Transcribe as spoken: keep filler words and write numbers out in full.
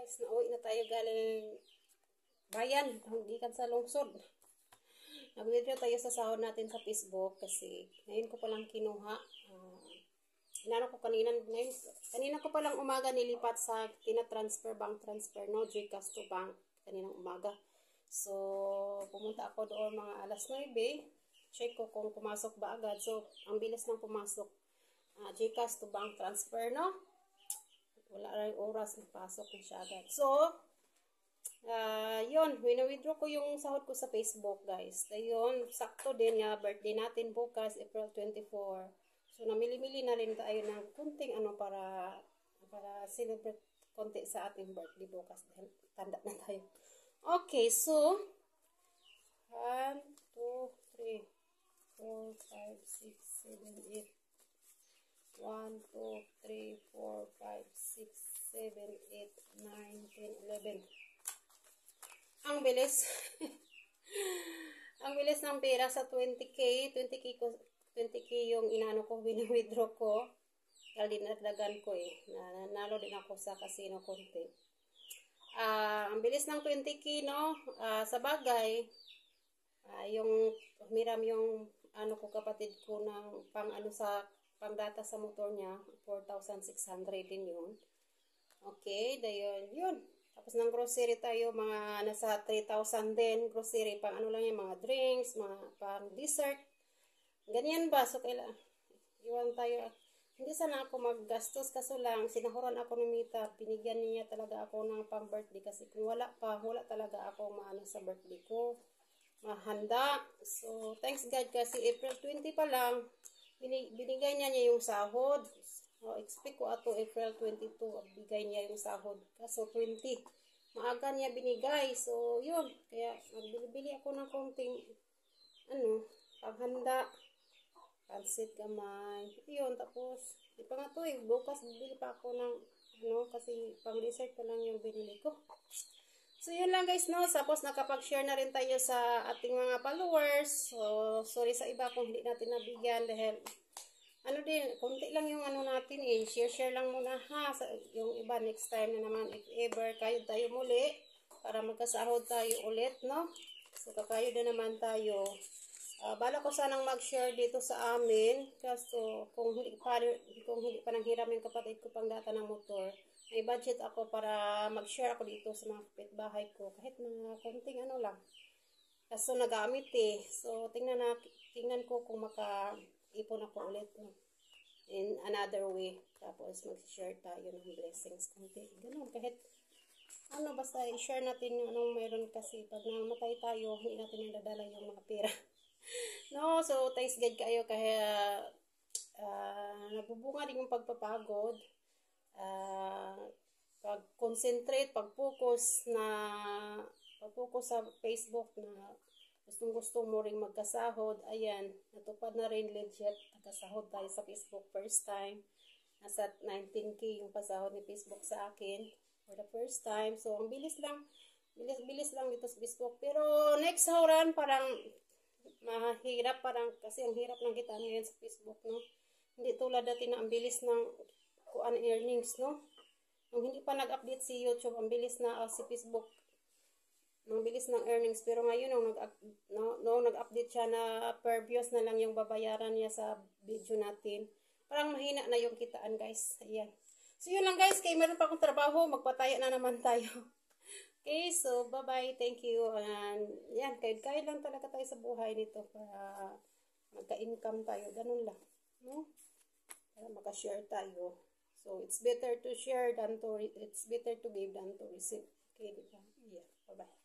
Guys, nauwi na tayo galing bayan, hindi kan sa lungsod. Nag-withdraw tayo sa sahod natin sa Facebook kasi ngayon ko palang kinuha. Uh, inano ko kanina, ngayon, kanina ko palang umaga nilipat sa tina-transfer, bank transfer, no? Gcash to bank, kaninang umaga. So, pumunta ako doon mga alas nuwebe. Check ko kung pumasok ba agad. So, ang bilis nang pumasok. Uh, Gcash to bank transfer, no? Wala rin oras, napasok na siya agad. So, uh, yun, wina-withdraw ko yung sahod ko sa Facebook, guys. Ayun, sakto din nga, birthday natin bukas, April twenty-fourth. So, namili-mili na rin tayo ng kunting ano para para celebrate konti sa ating birthday bukas dahil tanda na tayo. Okay, so, one, two, three, four, five, six, seven, eight. one, two, three, four, five, six, seven, eight, nine, ten, eleven. Ang bilis. Ang bilis ng pera sa twenty K. twenty K ko, twenty K yung inano ko, wini-withdraw ko. Dahil dinagdagan ko eh. Nanalo din ako sa casino konti. Uh, ang bilis ng twenty K, no? Uh, sa bagay, uh, yung humiram yung ano ko kapatid ko ng pang ano sa pang data sa motor niya, four thousand six hundred din yun. Okay, dayon, yun. Tapos ng grocery tayo, mga nasa three thousand din, grocery, pang ano lang yan, mga drinks, mga pang dessert. Ganyan ba? So, kailangan, iwan tayo. Hindi sana ako maggastos, kaso lang, sinahuran ako ng Mita, binigyan niya talaga ako ng pang birthday, kasi kung wala pa, wala talaga ako maano sa birthday ko, mahanda. So, thanks God, kasi April twenty pa lang, binigay niya niya yung sahod. So, expect ko ato April twenty-two, bigay niya yung sahod. Kaso twenty, maaga niya binigay. So, yun. Kaya, nagbili ako ng konting, ano, panghanda, pansit gamay. Yun, tapos, di pa nga to eh, bukas bibili pa ako ng, ano, kasi pang dessert pa lang yung binili ko. So, yun lang guys, no? Tapos, nakapag-share na rin tayo sa ating mga followers. So, sorry sa iba kung hindi natin nabigyan dahil, ano din, konti lang yung ano natin eh. Share-share lang muna ha. Sa, yung iba, next time na naman, if ever, kayo tayo muli para magkasahod tayo ulit, no? So, kakayo na naman tayo. Uh, bala ko sanang mag-share dito sa amin. Kaso, kung hindi pa, kung hindi pa nang hiram yung kapatid ko pang data ng motor, may budget ako para mag-share ako dito sa mga kapitbahay ko. Kahit mga konting ano lang. Kaso nagamit eh. So, tingnan, na, tingnan ko kung maka-ipon ako ulit. No? In another way. Tapos, mag-share tayo ng blessings. Kunti. Ganun. Kahit, ano, basta i-share natin yung anong meron kasi. Pag namatay tayo, hindi natin nadadala yung mga pera. No? So, thanks God kayo. Kaya, uh, nabubunga din yung pagpapagod. Uh, pag-concentrate, pag-focus na pag-focus sa Facebook na gustong gusto mo ring magkasahod, ayan, natupad na rin legit, nagkasahod tayo sa Facebook first time, nasa nineteen K yung pasahod ni Facebook sa akin for the first time. So ang bilis lang, bilis, bilis lang dito sa Facebook, pero next sahuran parang mahirap, parang kasi ang hirap ng kita ngayon sa Facebook, no? Hindi tulad dati na ang bilis ng kuan earnings, no? Nung hindi pa nag-update si YouTube, ang bilis na uh, si Facebook, ang bilis ng earnings. Pero ngayon, nung, nag, no, nung nag-update siya na per views na lang yung babayaran niya sa video natin, parang mahina na yung kitaan, guys. Ayan. So, yun lang, guys. Kaya meron pa akong trabaho, magpataya na naman tayo. Okay, so, bye-bye. Thank you. And, yan, kahit-kahit lang talaga tayo sa buhay nito para magka-income tayo. Ganun lang. No? Para maka-share tayo. So, it's better to share than to, it's better to give than to receive. Okay, diba? Yeah, bye-bye.